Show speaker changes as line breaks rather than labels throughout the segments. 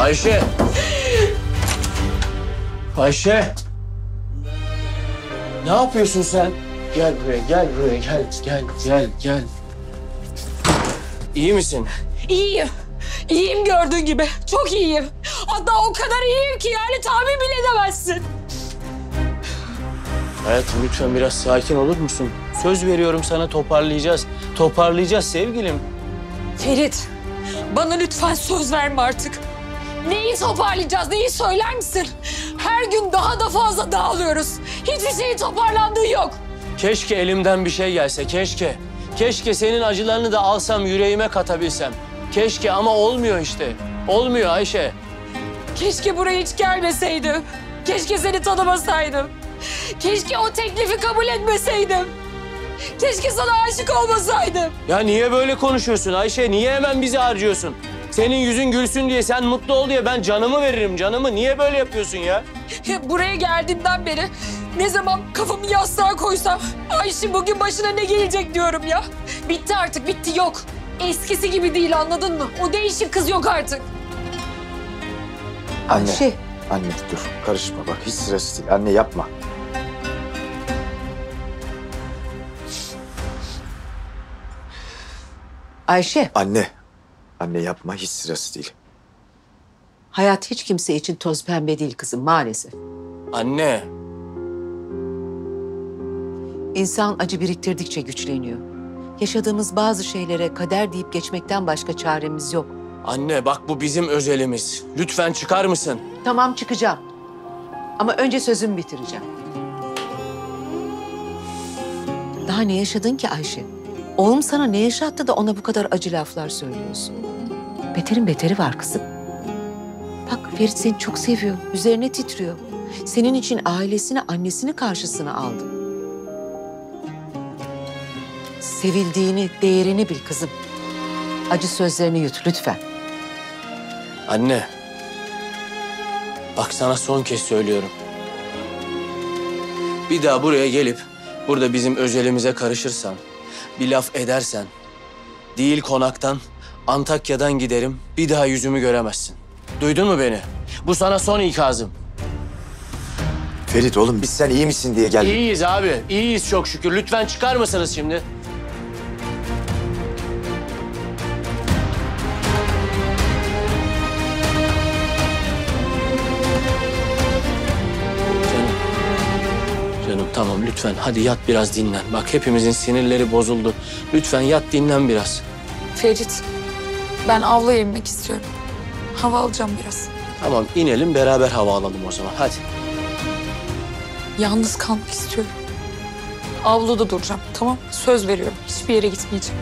Ayşe! Ayşe! Ne yapıyorsun sen? Gel buraya, gel. İyi misin?
İyiyim. İyiyim gördüğün gibi. Çok iyiyim. Hatta o kadar iyiyim ki yani tahmin bile edemezsin.
Hayatım lütfen biraz sakin olur musun? Söz veriyorum sana toparlayacağız. Toparlayacağız sevgilim.
Ferit, bana lütfen söz verme artık. Neyi toparlayacağız, neyi söyler misin? Her gün daha da fazla dağılıyoruz. Hiçbir şeyin toparlandığı yok.
Keşke elimden bir şey gelse, keşke. Keşke senin acılarını da alsam, yüreğime katabilsem. Keşke ama olmuyor işte. Olmuyor Ayşe.
Keşke buraya hiç gelmeseydim. Keşke seni tanımasaydım. Keşke o teklifi kabul etmeseydim. Keşke sana aşık olmasaydım.
Ya niye böyle konuşuyorsun Ayşe? Niye hemen bizi harcıyorsun? Senin yüzün gülsün diye, sen mutlu ol diye ben canımı veririm, canımı. Niye böyle yapıyorsun ya?
Buraya geldiğimden beri ne zaman kafamı yastığa koysam... Ayşe bugün başına ne gelecek diyorum ya. Bitti artık, bitti, yok. Eskisi gibi değil, anladın mı? O değişik kız yok artık.
Anne,
Ayşe.
anne dur. Karışma bak. Hiç sırası değil. Anne yapma.
Ayşe,
Anne. Anne yapma. Hiç sırası değil.
hayat hiç kimse için toz pembe değil kızım maalesef.
Anne.
İnsan acı biriktirdikçe güçleniyor. Yaşadığımız bazı şeylere kader deyip geçmekten başka çaremiz yok.
Anne bak bu bizim özelimiz. Lütfen çıkar mısın?
Tamam çıkacağım. Ama önce sözümü bitireceğim. Daha ne yaşadın ki Ayşe? Oğlum sana ne yaşattı da ona bu kadar acı laflar söylüyorsun? Beterin beteri var kızım. Bak Ferit seni çok seviyor. Üzerine titriyor. Senin için ailesini, annesini karşısına aldı. Sevildiğini, değerini bil kızım. Acı sözlerini yut lütfen.
Anne. Bak sana son kez söylüyorum. Bir daha buraya gelip burada bizim özelimize karışırsan, bir laf edersen, değil konaktan, Antakya'dan giderim, bir daha yüzümü göremezsin. Duydun mu beni? Bu sana son ikazım.
Ferit oğlum biz sen iyi misin diye geldik.
İyiyiz abi, iyiyiz çok şükür. Lütfen çıkar mısınız şimdi? Canım tamam lütfen hadi yat biraz dinlen. Bak hepimizin sinirleri bozuldu. Lütfen yat dinlen biraz.
Ferit, ben avluya inmek istiyorum. Hava alacağım biraz.
Tamam inelim beraber hava alalım o zaman hadi.
Yalnız kalmak istiyorum. Avluda duracağım, tamam mı? Söz veriyorum, hiçbir yere gitmeyeceğim.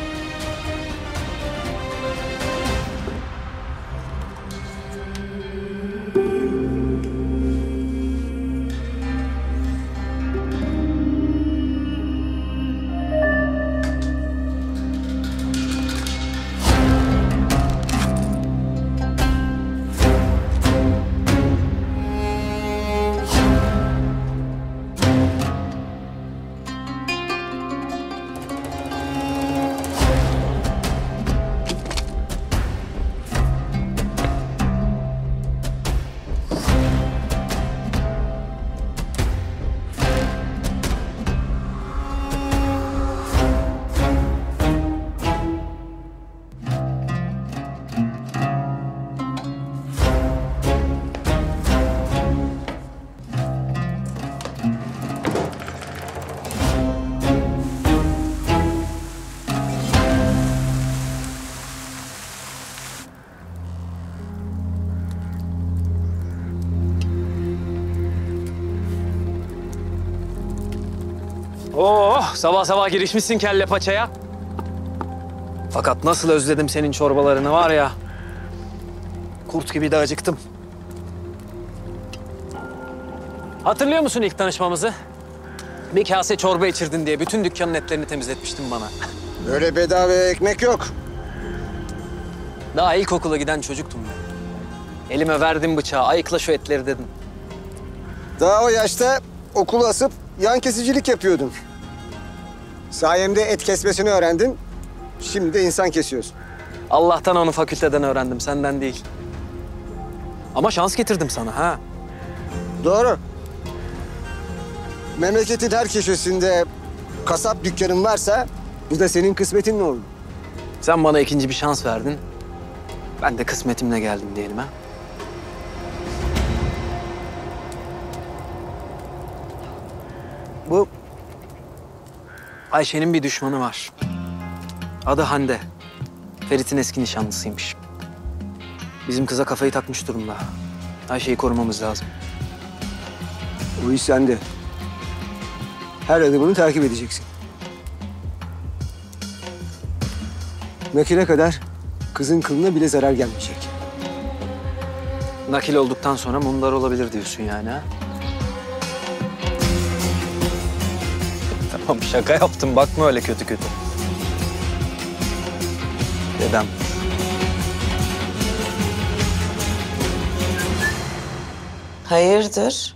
Oh, sabah sabah girişmişsin kelle paçaya. Fakat nasıl özledim senin çorbalarını var ya. Kurt gibi de acıktım. Hatırlıyor musun ilk tanışmamızı? Bir kase çorba içirdin diye bütün dükkanın etlerini temizletmiştin bana.
Öyle bedava ekmek yok.
Daha ilkokula giden çocuktum ben. Elime verdin bıçağı, ayıkla şu etleri dedim.
Daha o yaşta okulu asıp yan kesicilik yapıyordun. Sayemde et kesmesini öğrendin. Şimdi de insan kesiyorsun.
Allah'tan onu fakülteden öğrendim, senden değil. Ama şans getirdim sana ha.
Doğru. Memleketin her köşesinde kasap dükkanın varsa bu da senin kısmetin ne oldu?
Sen bana ikinci bir şans verdin. Ben de kısmetimle geldim diyelim ha. Bu Ayşe'nin bir düşmanı var. Adı Hande. Ferit'in eski nişanlısıymış. Bizim kıza kafayı takmış durumda. Ayşe'yi korumamız lazım.
O iş sende. Her adımını takip edeceksin. Nakile kadar kızın kılına bile zarar gelmeyecek.
Nakil olduktan sonra mundar olabilir diyorsun yani ha? Tamam şaka yaptım. Bakma öyle kötü kötü. Dedem.
Hayırdır?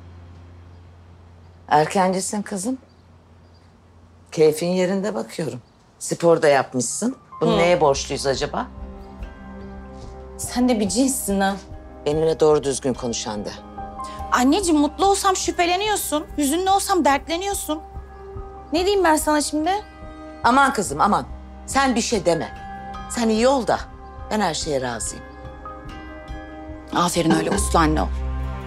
Erkencisin kızım. Keyfin yerinde bakıyorum. Spor da yapmışsın. Bunu neye borçluyuz acaba?
Sen de bir cinssin ha.
Benimle doğru düzgün konuş Hande.
Anneciğim mutlu olsam şüpheleniyorsun. Hüzünlü olsam dertleniyorsun. Ne diyeyim ben sana şimdi?
Aman kızım aman. Sen bir şey deme. Sen iyi ol da ben her şeye razıyım.
Aferin öyle uslu anne ol.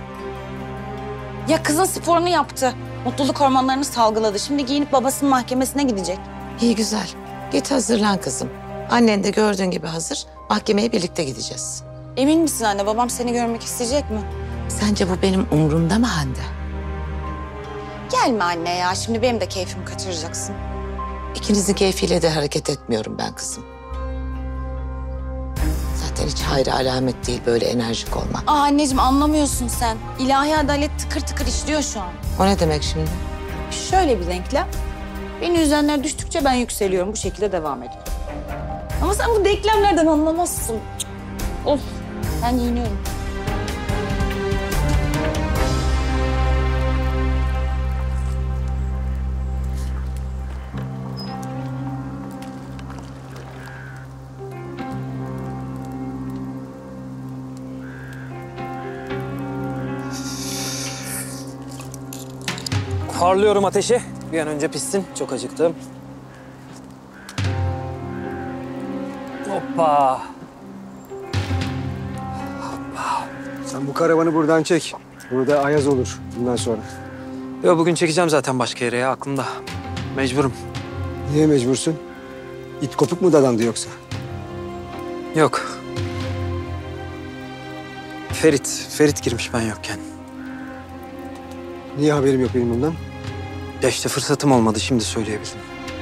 Ya kızın sporunu yaptı. Mutluluk hormonlarını salgıladı. Şimdi giyinip babasının mahkemesine gidecek.
İyi güzel. Git hazırlan kızım. Annen de gördüğün gibi hazır. Mahkemeye birlikte gideceğiz.
Emin misin anne? Babam seni görmek isteyecek mi?
Sence bu benim umurumda mı Hande?
Gelme anne ya. Şimdi benim de keyfimi kaçıracaksın.
İkinizin keyfiyle de hareket etmiyorum ben kızım. Zaten hiç hayra alamet değil böyle enerjik olmak.
Aa anneciğim anlamıyorsun sen. İlahi adalet tıkır tıkır işliyor şu an.
O ne demek şimdi?
Şöyle bir denklem. Beni üzenler düştükçe ben yükseliyorum. Bu şekilde devam ediyor. Ama sen bu denklemlerden anlamazsın. Cık. Of. Ben giyiniyorum.
Harlıyorum ateşi. Bir an önce pişsin. Çok acıktım. Hoppa.
Sen bu karavanı buradan çek. Burada ayaz olur bundan sonra.
Yo bugün çekeceğim zaten başka yere ya aklımda. Mecburum.
Niye mecbursun? İt kopuk mu dadandı yoksa?
Yok. Ferit girmiş ben yokken.
Niye haberim yok benim bundan?
Ya işte fırsatım olmadı şimdi söyleyebildim.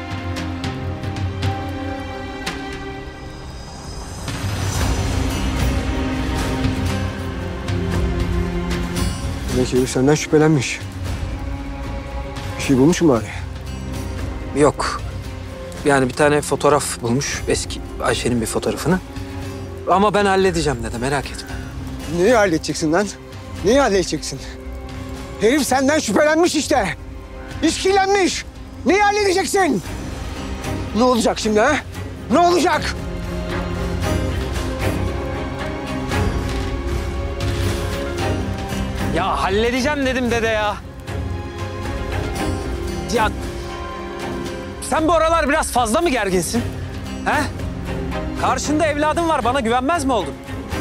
Demek herif senden şüphelenmiş. Bir şey bulmuş mu bari?
Yok. Yani bir tane fotoğraf bulmuş. Eski Ayşe'nin bir fotoğrafını. Ama ben halledeceğim dedi merak etme.
Neyi halledeceksin lan? Neyi halledeceksin? Herif senden şüphelenmiş işte. İşkillenmiş. Neyi halledeceksin? Ne olacak şimdi ha? Ne olacak?
Ya halledeceğim dedim dede ya. Ya sen bu aralar biraz fazla mı gerginsin? He? Karşında evladım var bana güvenmez mi oldun?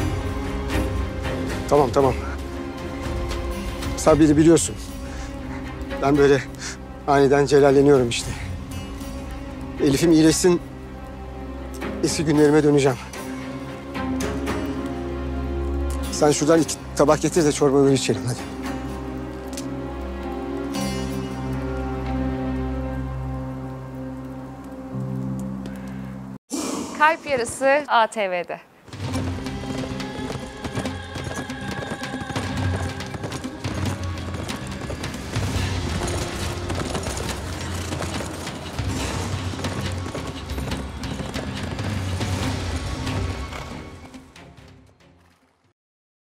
Tamam. Sabri'yi biliyorsun. Ben böyle aniden celalleniyorum işte. Elif'im iyileşsin. Eski günlerime döneceğim. Sen şuradan 2 tabak getir de çorbaları içelim hadi.
Kalp Yarısı ATV'de.